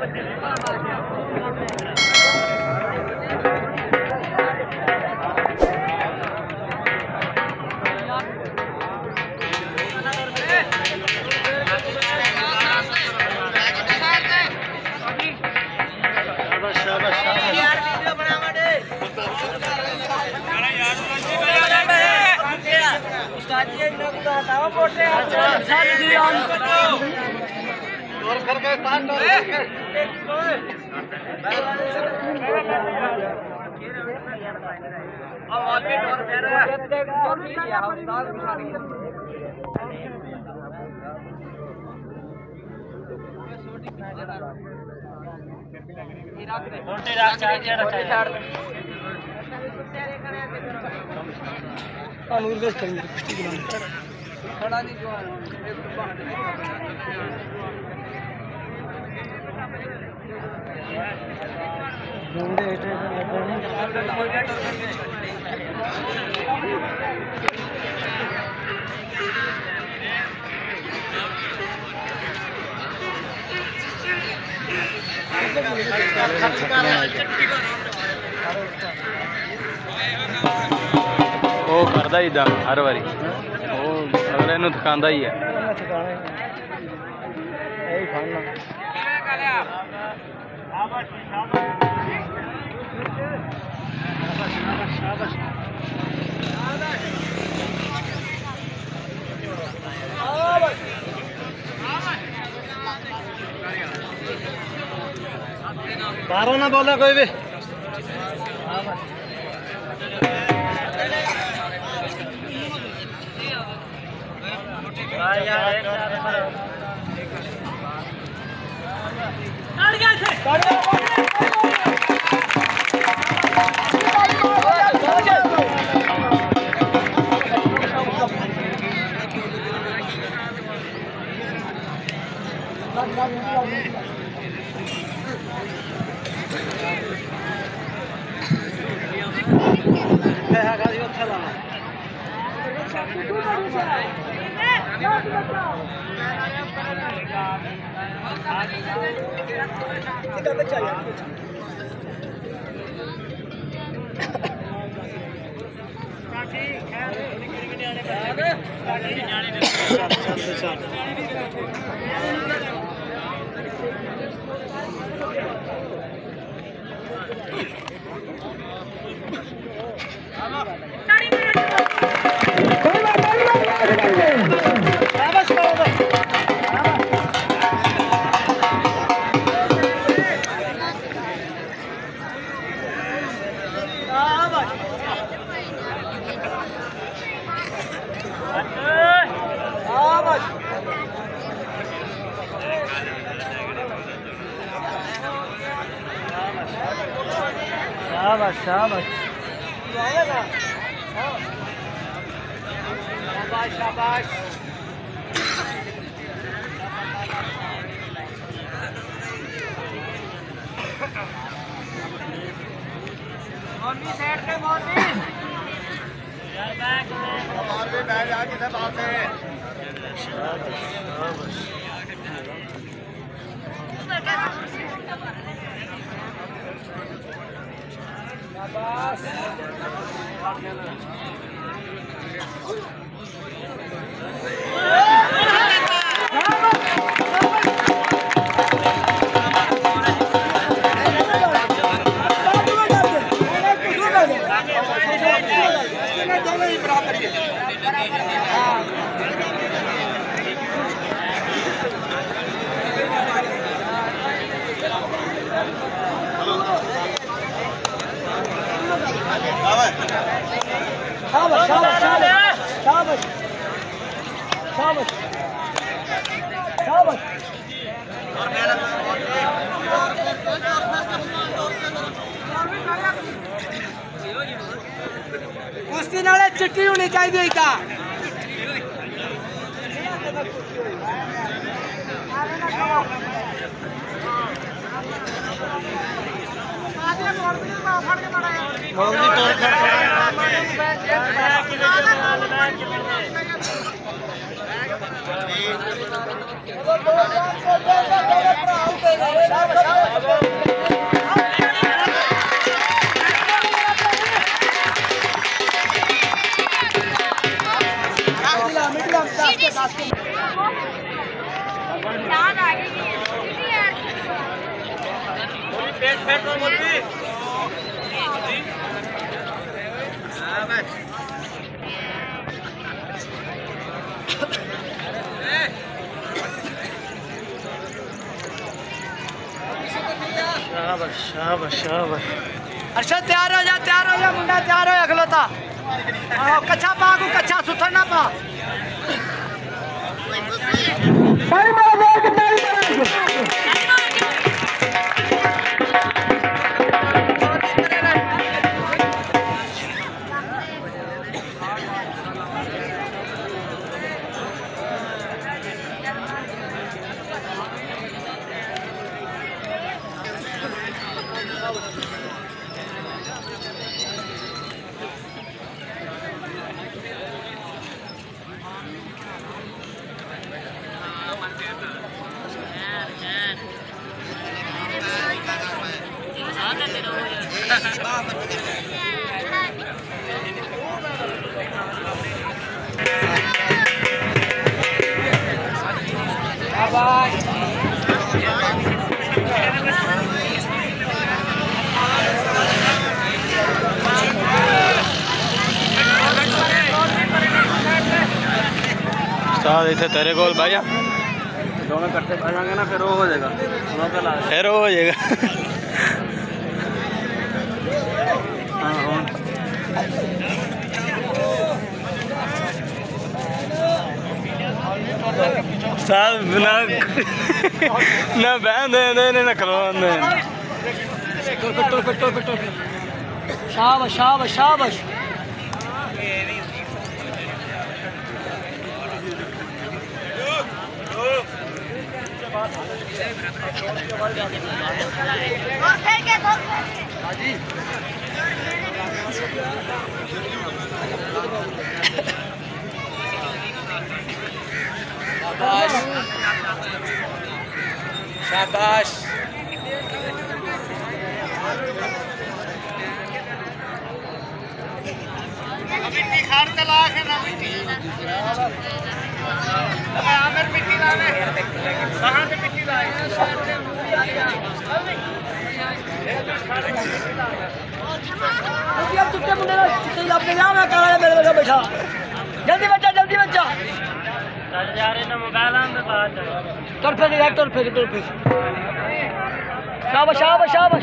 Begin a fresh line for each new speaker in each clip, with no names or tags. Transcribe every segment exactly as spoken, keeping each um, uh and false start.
ਉਹ ਕਰਦਾ ਇਦਾਂ ਹਰ ਵਾਰੀ ਉਹ ਅਗਲੇ ਨੂੰ ਥਕਾਉਂਦਾ ਹੀ ਹੈ ਇਹ ਖਾਣਾ बारह ना बोला कोई भी शाबाश शाबाश शाबाश शाबाश मौलवी साइड पे मौलवी यार बैक मौलवी बैठ जा किधर बात है शाबाश शाबाश शाबाश शाबाश शाबाश शाबाश शाबाश कुश्ती नाले चिट्ठी होनी चाहिए था शाबाश शाबाश शाबाश शाबाश।
अर्शद तैयार हो जा, तैयार हो जा मुंडा, तैयार हो अगलोता। कच्चा पा को कच्चा सुथर ना पा।
इतने तेरे को भाइया
दोनों इकट्ठे बैठेंगे ना, फिर वो हो जाएगा,
फिर वो हो जाएगा। साल ना ना बहन दे दे ना खलोन दे।
शाबाश शाबाश शाबाश। शाबाश। मिट्टी खार तला है ना, मिट्टी आमिर मिट्टी लावे कहां से मिट्टी लाए। अब चुपके मुंडे ना चिट्टे अपने नाम ना करा मेरे लगा बैठा। जल्दी बच्चा जल्दी बच्चा चल जा रहे ना, मोबाइल आन दे बात चल फिर यार, चल फिर चल फिर। शाबाश शाबाश शाबाश।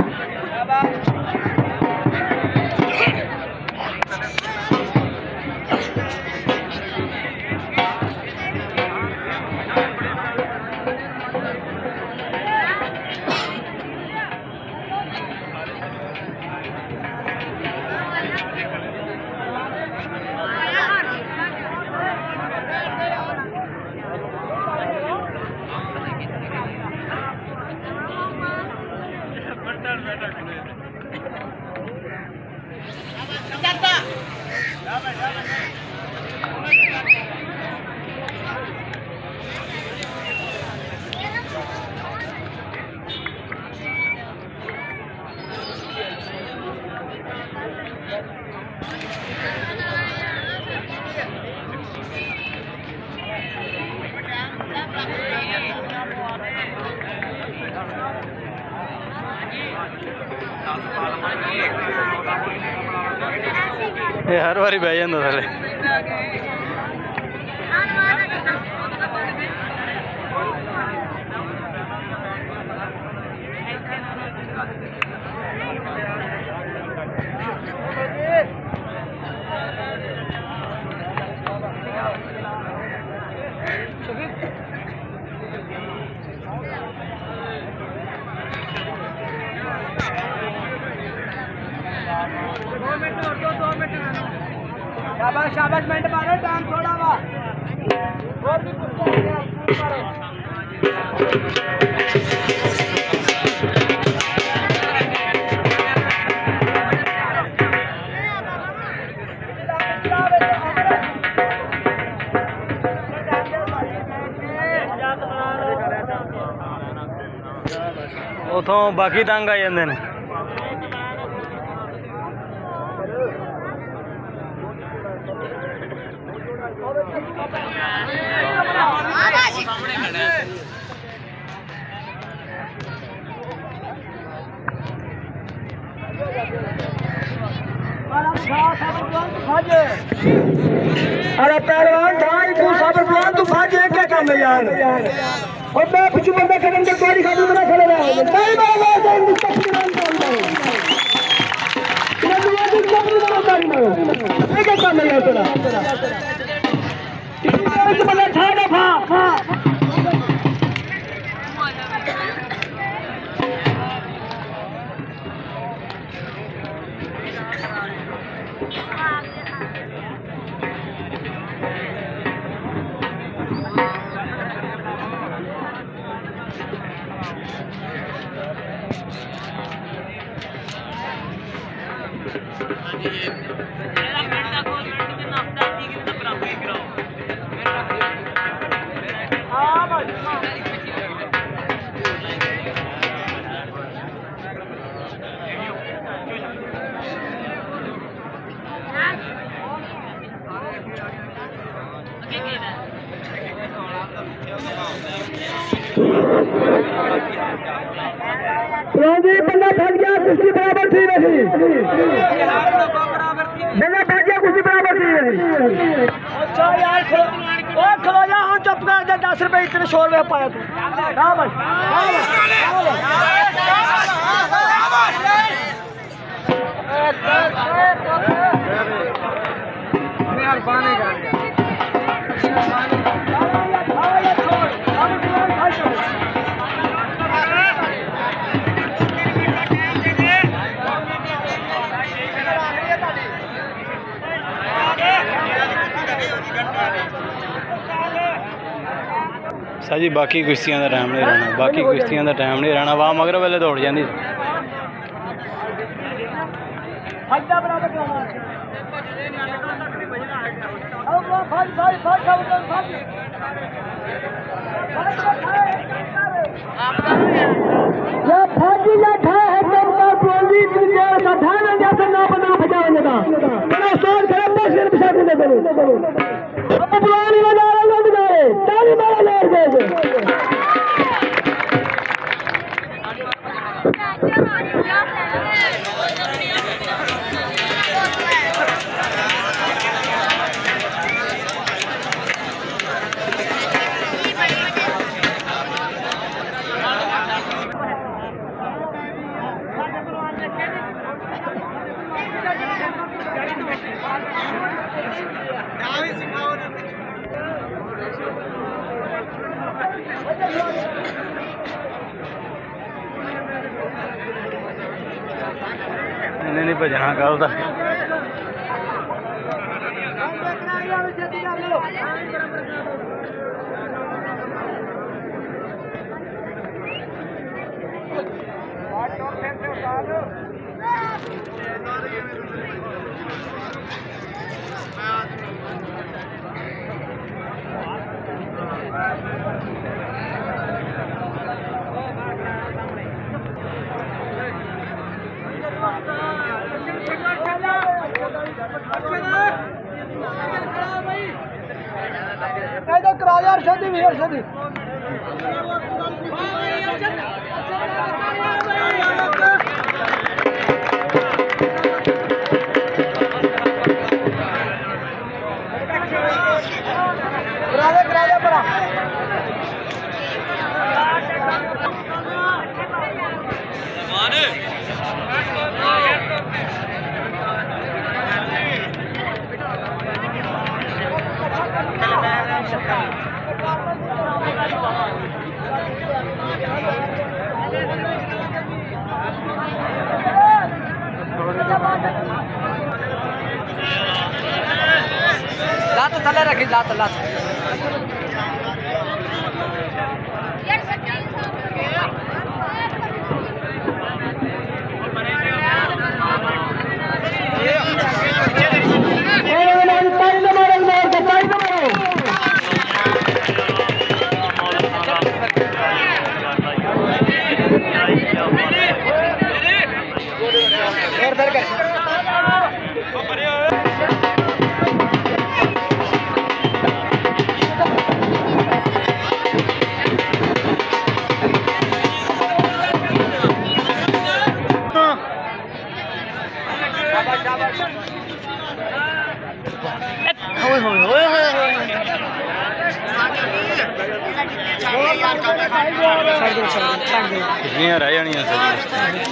ये हर बारी बह जाता थले।
शाबाश शाबाश, मिनट मारो, टाइम थोड़ा वा और भी कुछ
उतों बाकी तंग आ जाते हैं।
अरे पहलवान भाई तू सब प्लान तू भाजे क्या काम है यार और मैं कुछ बंदा करन के गाड़ी खाली मेरा खड़े रहा है नहीं मारो तो मुस्तकिल नाम करता हूं तेरा दुआ दिन सब नहीं गाड़ी में ये क्या काम है यार तेरा इस बंदा छा दफा बंदा भाग गया कुश्ती बराबर थी नहीं बंदा भाग गया कुश्ती बराबर थी नहीं अच्छा यार खलो ओ खलो जा हम चुप कर दे दस रुपए इतने शोर में पाया तू हां भाई मेहरबानी कर
शाह जी बाकी कुश्तियां का टाइम नहीं रहना बाकी कुश्तियां का टाइम नहीं रहना वाह मगर वेले दौड़ जाती इन्हें नहीं भजना कल का
करा यार शादी भी यार शादी करा दे करा दे बड़ा लात थले रखी लात लात
पिछलियां रह जानियां सभी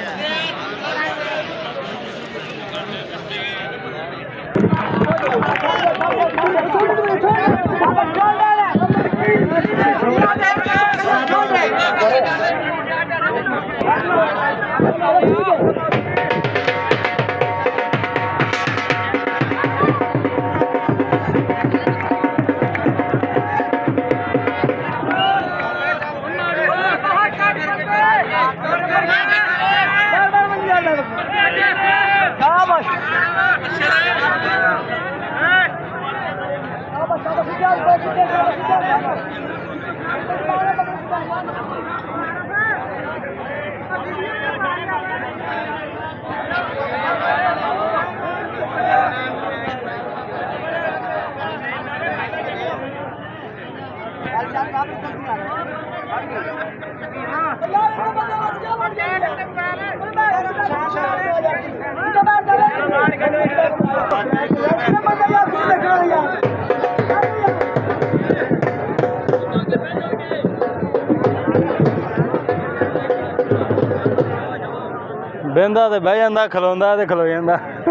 बहंदा ते बह जांदा खलोंदा ते खलो जांदा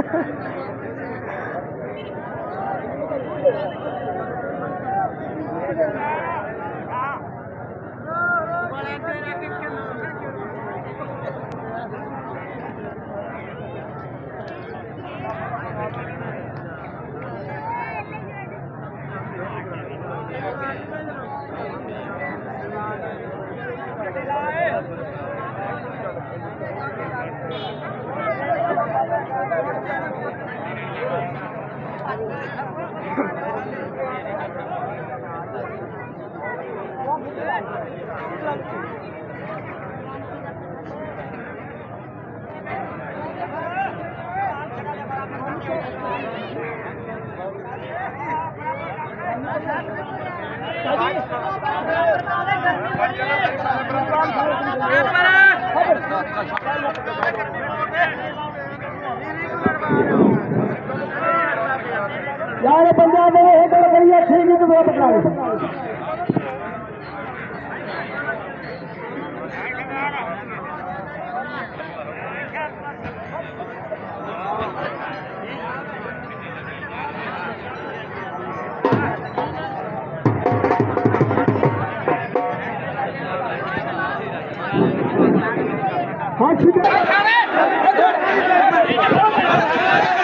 यार पंजाब में एक और करिए ठीक है तो वो पकड़ा हाँ ठीक है